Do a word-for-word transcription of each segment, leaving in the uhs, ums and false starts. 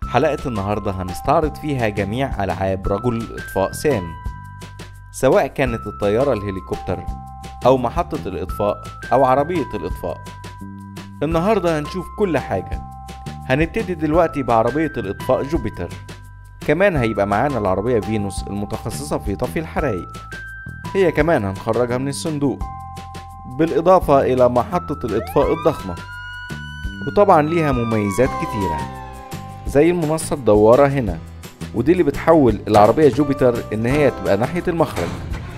حلقة النهاردة هنستعرض فيها جميع ألعاب رجل الإطفاء سام، سواء كانت الطيارة الهليكوبتر أو محطة الإطفاء أو عربية الإطفاء. النهاردة هنشوف كل حاجة. هنبتدي دلوقتي بعربية الإطفاء جوبيتر، كمان هيبقى معانا العربية فينوس المتخصصة في طفي الحرايق، هي كمان هنخرجها من الصندوق، بالإضافة إلى محطة الإطفاء الضخمة، وطبعا ليها مميزات كتيرة زي المنصة الدوارة هنا، ودي اللي بتحول العربية جوبيتر إن هي تبقى ناحية المخرج.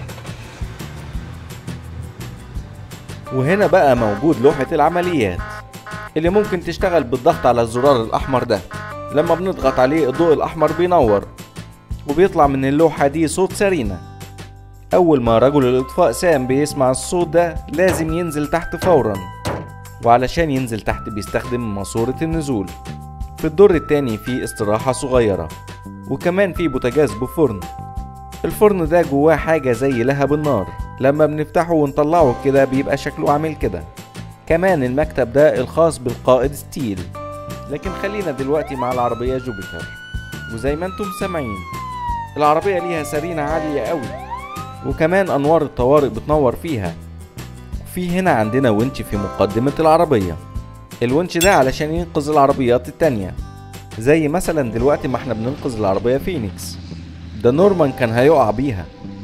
وهنا بقى موجود لوحة العمليات اللي ممكن تشتغل بالضغط على الزرار الأحمر ده، لما بنضغط عليه الضوء الأحمر بينور وبيطلع من اللوحة دي صوت سرينة. أول ما رجل الإطفاء سام بيسمع الصوت ده لازم ينزل تحت فورا، وعلشان ينزل تحت بيستخدم ماسورة النزول. في الدور التاني في استراحة صغيرة، وكمان في بوتاجاز بفرن. الفرن ده جواه حاجة زي لهب النار، لما بنفتحه ونطلعه كده بيبقى شكله عامل كده. كمان المكتب ده الخاص بالقائد ستيل. لكن خلينا دلوقتي مع العربية جوبيتر، وزي ما انتم سامعين العربية ليها سرينة عالية قوي، وكمان انوار الطوارئ بتنور فيها. في هنا عندنا ونش في مقدمة العربية، الونش ده علشان ينقذ العربيات التانية، زي مثلا دلوقتي ما احنا بننقذ العربية فينيكس، ده نورمان كان هيقع بيها.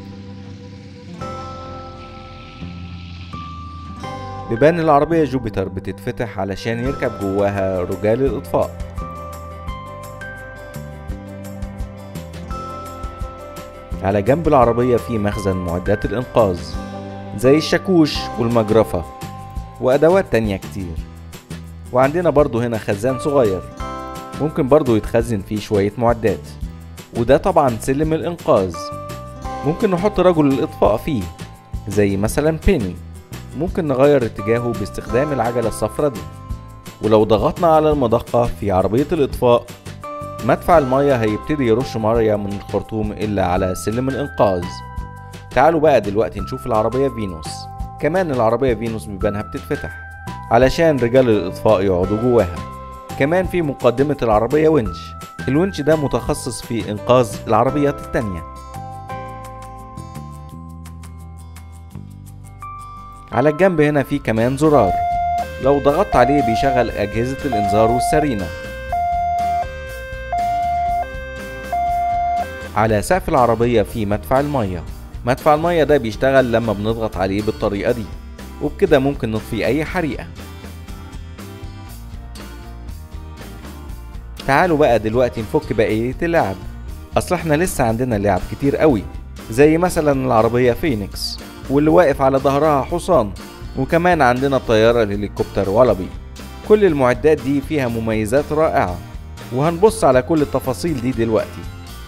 بيبان العربية جوبيتر بتتفتح علشان يركب جواها رجال الإطفاء. على جنب العربية في مخزن معدات الإنقاذ زي الشاكوش والمجرفة وأدوات تانية كتير. وعندنا برضو هنا خزان صغير ممكن برضو يتخزن فيه شوية معدات، وده طبعا سلم الإنقاذ ممكن نحط رجل الإطفاء فيه، زي مثلا بيني. ممكن نغير اتجاهه باستخدام العجلة الصفرا دي، ولو ضغطنا على المضخة في عربية الإطفاء مدفع المية هيبتدي يرش مية من الخرطوم اللي على سلم الإنقاذ. تعالوا بقى دلوقتي نشوف العربية فينوس. كمان العربية فينوس بيبانها بتتفتح علشان رجال الإطفاء يقعدوا جواها. كمان في مقدمة العربية ونش، الونش ده متخصص في إنقاذ العربيات التانية. على الجنب هنا في كمان زرار، لو ضغطت عليه بيشغل أجهزة الإنذار والسرينة. على سقف العربية في مدفع المية، مدفع المية ده بيشتغل لما بنضغط عليه بالطريقة دي، وبكده ممكن نطفي أي حريقة. تعالوا بقى دلوقتي نفك بقية اللعب، أصل احنا لسه عندنا لعب كتير قوي، زي مثلا العربية فينيكس واللي واقف على ظهرها حصان، وكمان عندنا الطيارة الهليكوبتر ولابي. كل المعدات دي فيها مميزات رائعة، وهنبص على كل التفاصيل دي دلوقتي.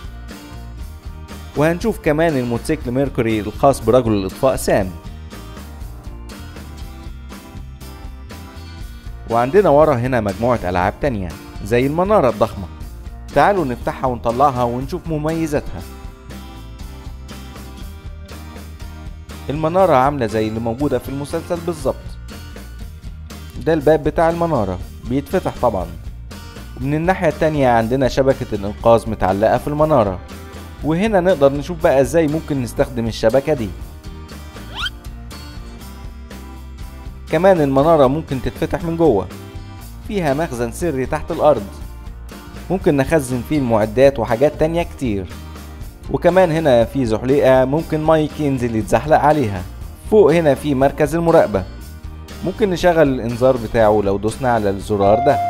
وهنشوف كمان الموتوسيكل ميركوري الخاص برجل الإطفاء سام. وعندنا ورا هنا مجموعة ألعاب تانية زي المنارة الضخمة، تعالوا نفتحها ونطلعها ونشوف مميزاتها. المنارة عاملة زي اللي موجودة في المسلسل بالظبط، ده الباب بتاع المنارة بيتفتح طبعا. ومن الناحية التانية عندنا شبكة الإنقاذ متعلقة في المنارة، وهنا نقدر نشوف بقى ازاي ممكن نستخدم الشبكة دي. كمان المنارة ممكن تتفتح من جوه، فيها مخزن سري تحت الأرض ممكن نخزن فيه المعدات وحاجات تانية كتير. وكمان هنا في زحليقة ممكن مايك ينزل يتزحلق عليها. فوق هنا في مركز المراقبة، ممكن نشغل الإنذار بتاعه لو دوسنا على الزرار ده.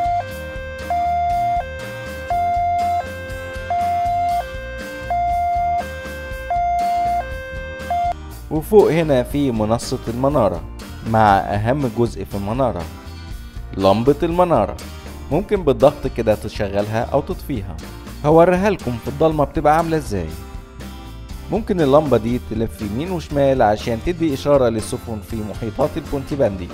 وفوق هنا في منصة المنارة مع أهم جزء في المنارة، لمبة المنارة، ممكن بالضغط كده تشغلها أو تطفيها. هوريها لكم في الضلمة بتبقى عاملة ازاي. ممكن اللمبة دي تلف يمين وشمال عشان تدي إشارة للسفن في محيطات البونتيباندي.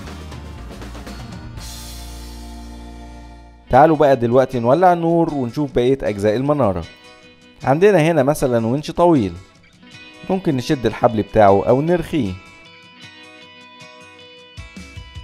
تعالوا بقى دلوقتي نولع النور ونشوف بقية أجزاء المنارة. عندنا هنا مثلا ونش طويل، ممكن نشد الحبل بتاعه أو نرخيه.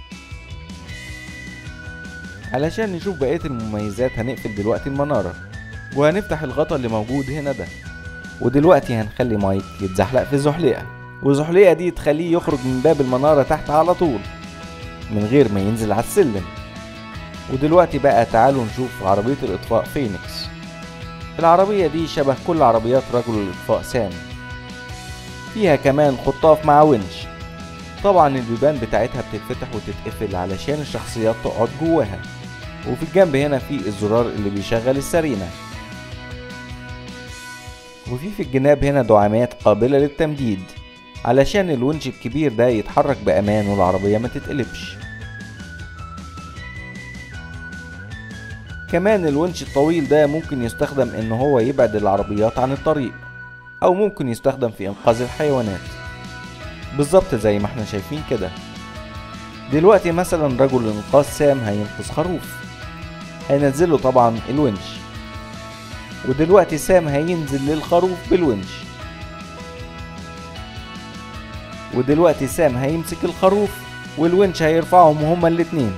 علشان نشوف بقية المميزات هنقفل دلوقتي المنارة، وهنفتح الغطا اللي موجود هنا ده. ودلوقتي هنخلي مايك يتزحلق في زحلقة، والزحلقة دي تخليه يخرج من باب المنارة تحت على طول من غير ما ينزل على السلم. ودلوقتي بقى تعالوا نشوف عربية الإطفاء فينيكس. العربية دي شبه كل عربيات رجل الإطفاء سام، فيها كمان خطاف مع ونش. طبعا البيبان بتاعتها بتتفتح وتتقفل علشان الشخصيات تقعد جواها. وفي الجنب هنا في الزرار اللي بيشغل السرينة، وفي في الجناب هنا دعامات قابلة للتمديد علشان الونش الكبير ده يتحرك بأمان والعربية ما تتقلبش. كمان الونش الطويل ده ممكن يستخدم ان هو يبعد العربيات عن الطريق، او ممكن يستخدم في انقاذ الحيوانات بالظبط زي ما احنا شايفين كده. دلوقتي مثلا رجل الانقاذ سام هينقذ خروف، هينزله طبعا الونش. ودلوقتي سام هينزل للخروف بالونش، ودلوقتي سام هيمسك الخروف والونش هيرفعهم هما الاتنين.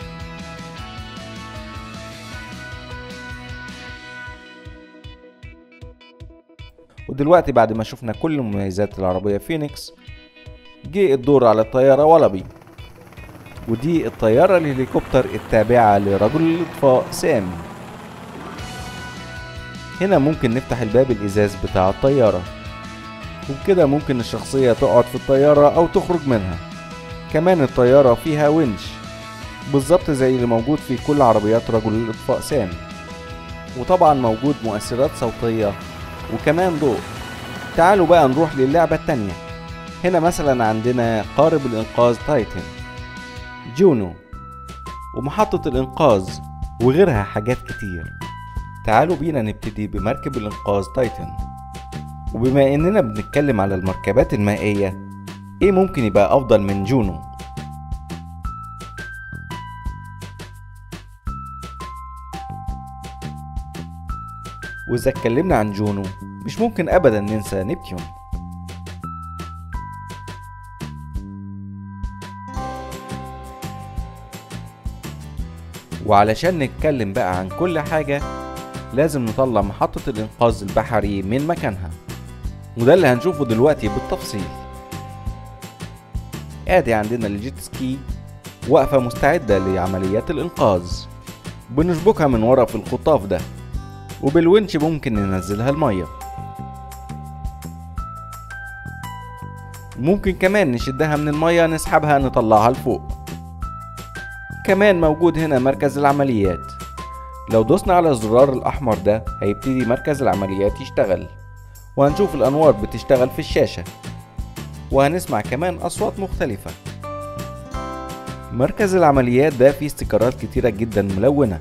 ودلوقتي بعد ما شفنا كل مميزات العربية فينيكس، جه الدور على الطيارة ولابي. ودي الطيارة الهليكوبتر التابعة لرجل الإطفاء سام. هنا ممكن نفتح الباب الإزاز بتاع الطيارة، وبكده ممكن الشخصية تقعد في الطيارة أو تخرج منها. كمان الطيارة فيها ونش بالظبط زي اللي موجود في كل عربيات رجل الإطفاء سام. وطبعا موجود مؤثرات صوتية وكمان ضوء. تعالوا بقى نروح للعبة التانية. هنا مثلا عندنا قارب الإنقاذ تايتن، جونو، ومحطة الإنقاذ وغيرها حاجات كتير. تعالوا بينا نبتدي بمركب الإنقاذ تايتن. وبما إننا بنتكلم على المركبات المائية، إيه ممكن يبقى أفضل من جونو؟ وإذا اتكلمنا عن جونو مش ممكن أبدا ننسى نبتيون. وعلشان نتكلم بقى عن كل حاجة لازم نطلع محطة الإنقاذ البحري من مكانها، وده اللي هنشوفه دلوقتي بالتفصيل. ادي عندنا الجيت سكي واقفة مستعدة لعمليات الإنقاذ، بنشبكها من ورا في الخطاف ده، وبالونش ممكن ننزلها المية. ممكن كمان نشدها من المية نسحبها نطلعها لفوق. كمان موجود هنا مركز العمليات. لو دوسنا على الزرار الأحمر ده هيبتدي مركز العمليات يشتغل، وهنشوف الأنوار بتشتغل في الشاشة، وهنسمع كمان أصوات مختلفة. مركز العمليات ده فيه استيكرات كتيرة جدا ملونة.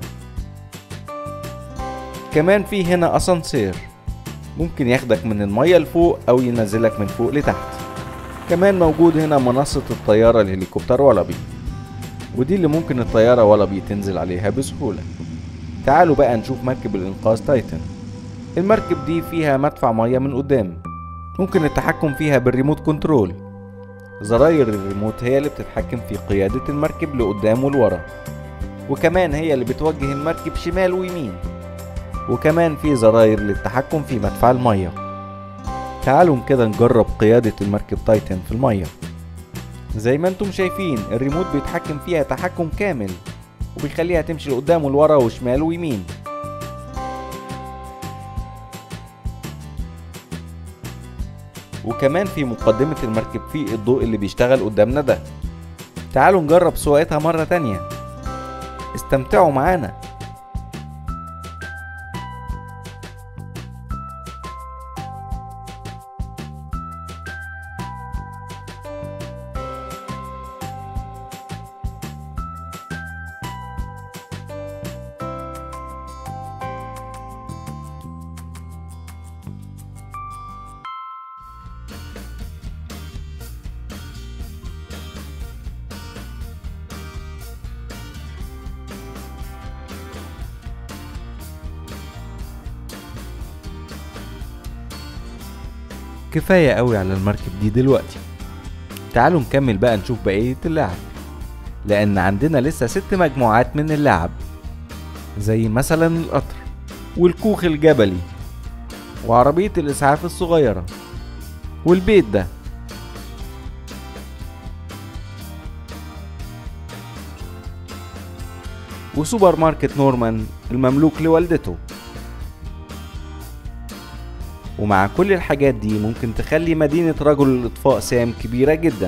كمان فيه هنا أسانسير ممكن ياخدك من المية لفوق أو ينزلك من فوق لتحت. كمان موجود هنا منصة الطيارة الهليكوبتر ولابي، ودي اللي ممكن الطيارة ولابي تنزل عليها بسهولة. تعالوا بقى نشوف مركب الإنقاذ تايتن. المركب دي فيها مدفع مية من قدام، ممكن التحكم فيها بالريموت كنترول. زراير الريموت هي اللي بتتحكم في قيادة المركب لقدام ولورا، وكمان هي اللي بتوجه المركب شمال ويمين. وكمان في زراير للتحكم في مدفع المية. تعالوا كده نجرب قيادة المركب تايتن في المية. زي ما انتم شايفين الريموت بيتحكم فيها تحكم كامل، وبيخليها تمشي لقدام ولورا وشمال ويمين. وكمان في مقدمة المركب في الضوء اللي بيشتغل قدامنا ده. تعالوا نجرب سواقتها مرة تانية، استمتعوا معانا. كفاية قوي على المركب دي دلوقتي. تعالوا نكمل بقى نشوف بقية اللعب، لأن عندنا لسه ست مجموعات من اللعب، زي مثلا القطر والكوخ الجبلي وعربية الإسعاف الصغيرة والبيت ده، وسوبر ماركت نورمان المملوك لوالدته. ومع كل الحاجات دي ممكن تخلي مدينة رجل الإطفاء سام كبيرة جدا.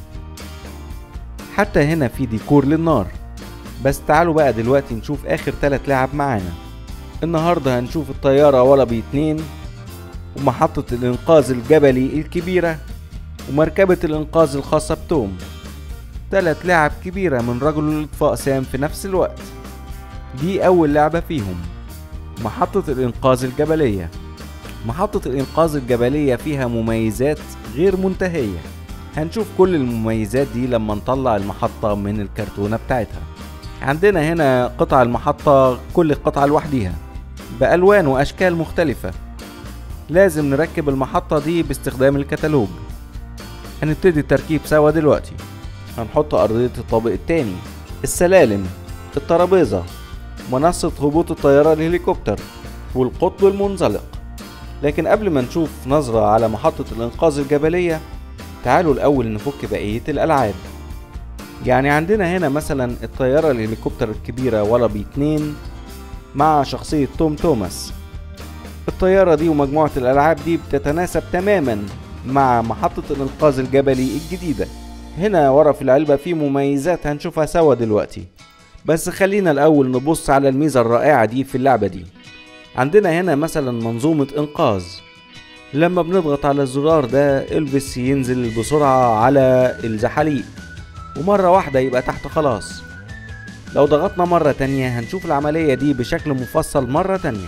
حتى هنا في ديكور للنار. بس تعالوا بقى دلوقتي نشوف آخر ثلاث لعب معانا. النهاردة هنشوف الطيارة ولابي اتنين، ومحطة الإنقاذ الجبلي الكبيرة، ومركبة الإنقاذ الخاصة بتوم. ثلاث لعب كبيرة من رجل الإطفاء سام في نفس الوقت. دي أول لعبة فيهم، محطة الإنقاذ الجبلية. محطة الإنقاذ الجبلية فيها مميزات غير منتهية. هنشوف كل المميزات دي لما نطلع المحطة من الكرتونة بتاعتها. عندنا هنا قطع المحطة، كل قطعة لوحديها بألوان وأشكال مختلفة. لازم نركب المحطة دي باستخدام الكتالوج. هنبتدي التركيب سوا دلوقتي. هنحط أرضية الطابق التاني، السلالم، الترابيزة، منصة هبوط الطيارة الهليكوبتر، والقطب المنزلق. لكن قبل ما نشوف نظرة على محطة الإنقاذ الجبلية، تعالوا الأول نفك بقية الألعاب. يعني عندنا هنا مثلا الطيارة الهليكوبتر الكبيرة ولابي اتنين مع شخصية توم توماس. الطيارة دي ومجموعة الألعاب دي بتتناسب تماما مع محطة الإنقاذ الجبلي الجديدة. هنا ورا في العلبة في مميزات هنشوفها سوا دلوقتي، بس خلينا الأول نبص على الميزة الرائعة دي في اللعبة دي. عندنا هنا مثلا منظومة إنقاذ. لما بنضغط على الزرار ده إلفيس ينزل بسرعة على الزحاليق، ومرة واحدة يبقى تحت خلاص. لو ضغطنا مرة تانية هنشوف العملية دي بشكل مفصل مرة تانية.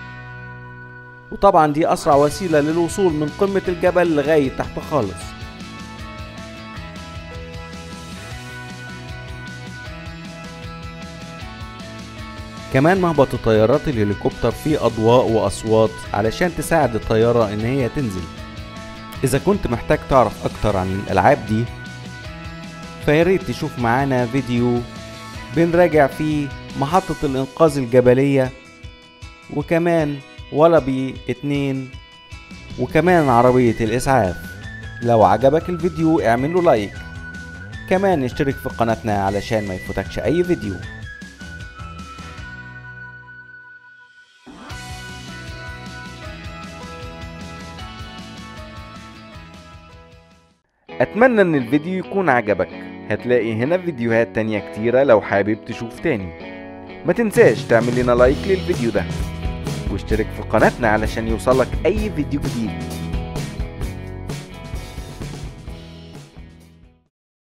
وطبعا دي أسرع وسيلة للوصول من قمة الجبل لغاية تحت خالص. كمان مهبط الطيارات الهليكوبتر فيه أضواء وأصوات علشان تساعد الطيارة إن هي تنزل. إذا كنت محتاج تعرف أكتر عن الألعاب دي، فياريت تشوف معانا فيديو بنراجع فيه محطة الإنقاذ الجبلية، وكمان ولابي اتنين، وكمان عربية الإسعاف. لو عجبك الفيديو اعمله لايك، كمان اشترك في قناتنا علشان ما يفوتكش أي فيديو. أتمنى إن الفيديو يكون عجبك. هتلاقي هنا فيديوهات تانية كتيرة لو حابب تشوف تاني. ما تنساش تعمل لنا لايك للفيديو ده، واشترك في قناتنا علشان يوصلك أي فيديو جديد.